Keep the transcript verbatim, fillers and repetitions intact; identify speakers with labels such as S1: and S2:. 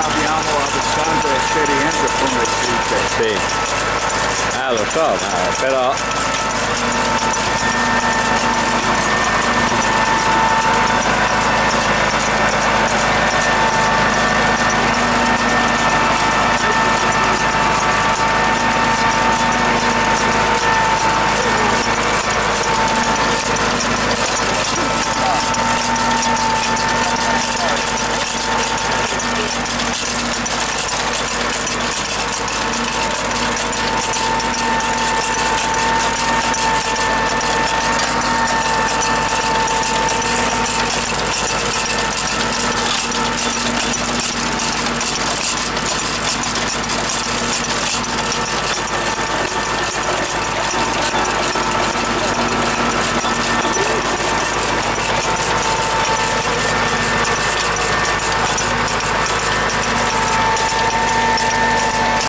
S1: abbiamo abbastanza esperienza con le scritte.
S2: Sì, ah lo so, ma però